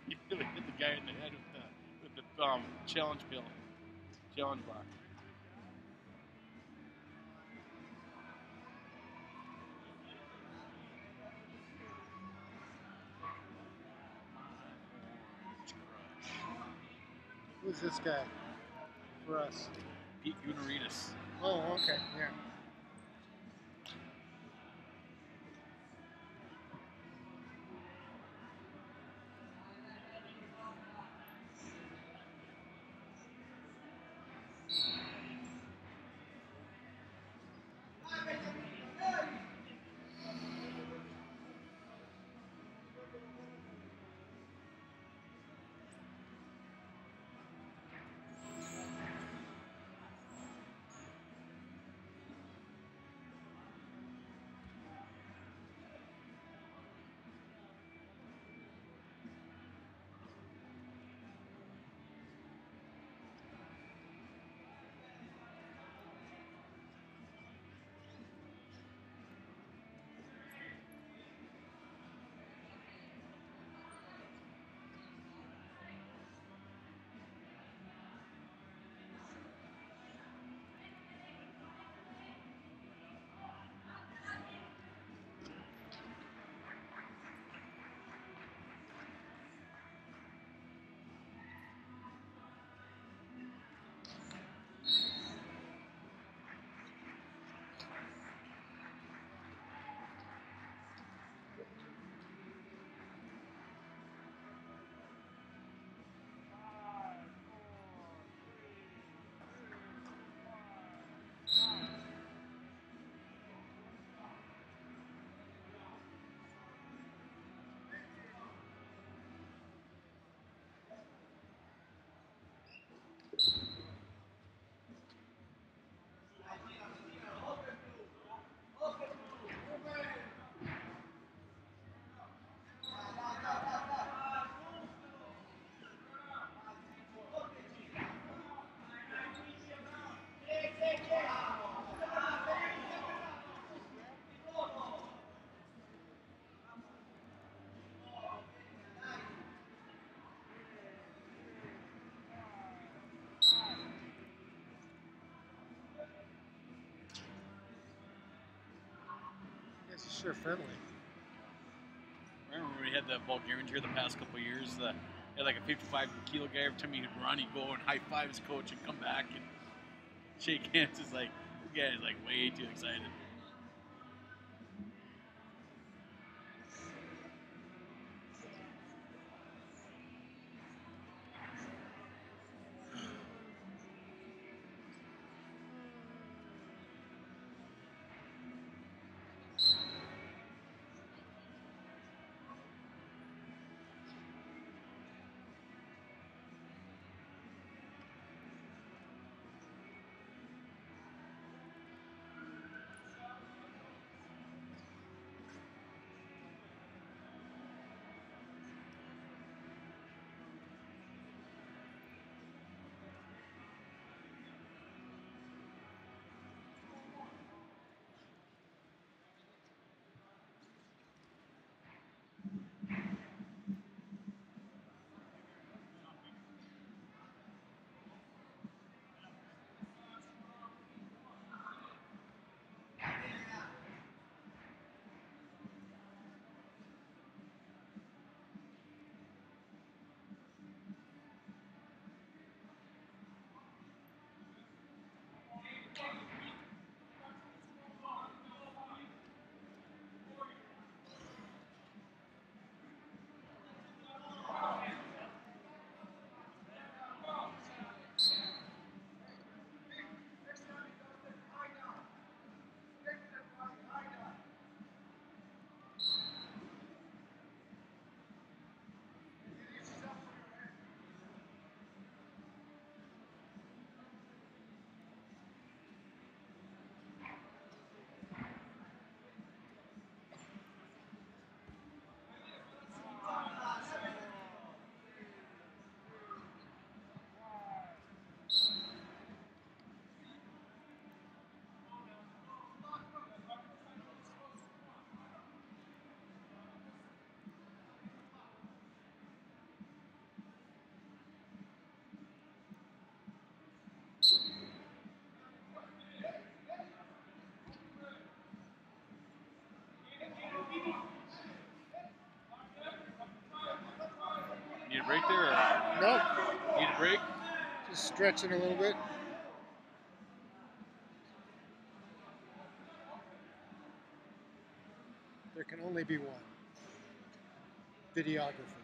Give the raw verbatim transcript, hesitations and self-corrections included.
You really hit the guy in the head with the with the um, challenge pill, challenge bar. Who's this guy for us? Pete Gournaridis. Oh, okay, yeah. This is sure friendly. Remember when we had the Bulgarians here the past couple of years? The, had like a fifty-five kilo guy. Every time he'd run, he'd go and high five his coach and come back and shake hands. It's like, this guy is like way too excited. break there? Or Nope. need a break? Just stretching a little bit. There can only be one videographer.